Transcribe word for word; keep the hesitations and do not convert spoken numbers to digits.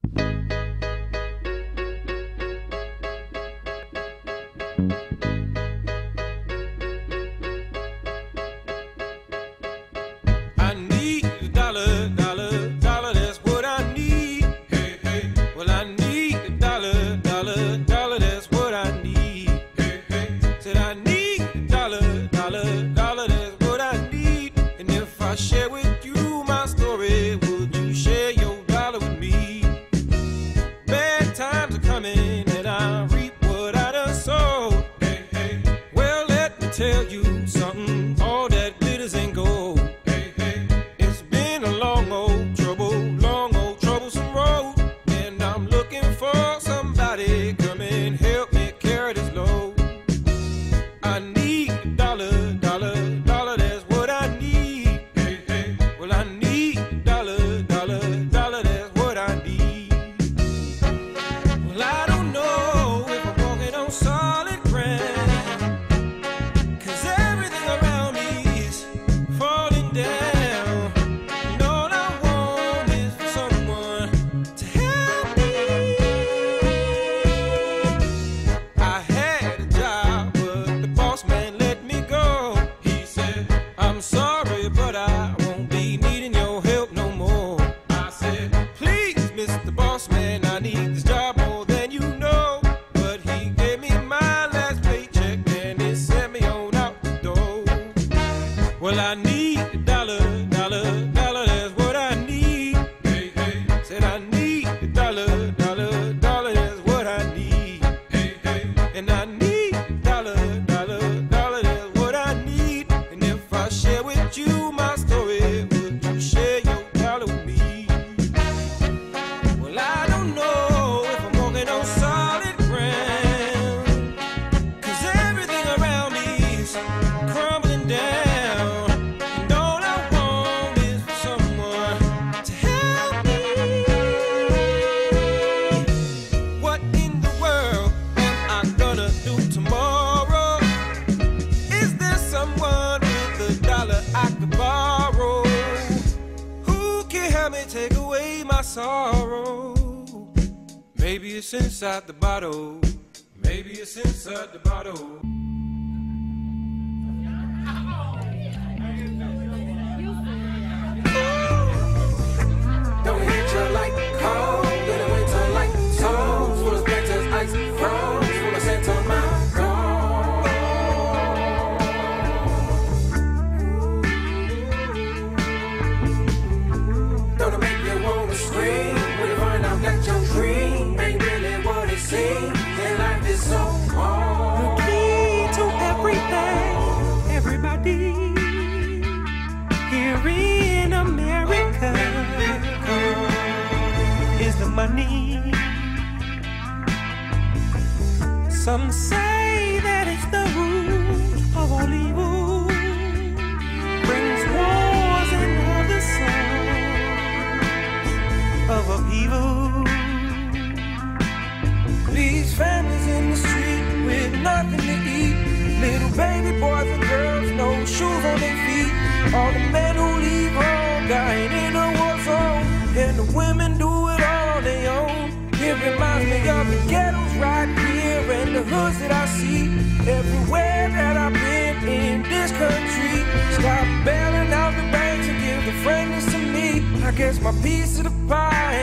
Maybe it's inside the bottle. Maybe it's inside the bottle. Don't hit you like cold in the winter, like toes full of splinters, ice froze, full of sentiment. Don't it make you wanna scream when you find out that your dream ain't really what it seems, and life is so hard. The key to everything, everybody here in America, is the money. Some say that it's the root of all evil, brings wars and other sorts of upheaval. These families in the street with nothing to eat, little baby boys and girls, no shoes on their feet. All the men who leave home dying in a war zone, and the women do it all on their own. It reminds me of the ghettos right here and the hoods that I see everywhere that I've been in this country. Stop bailing out the banks and give the fragrance to me. I guess my piece of the pie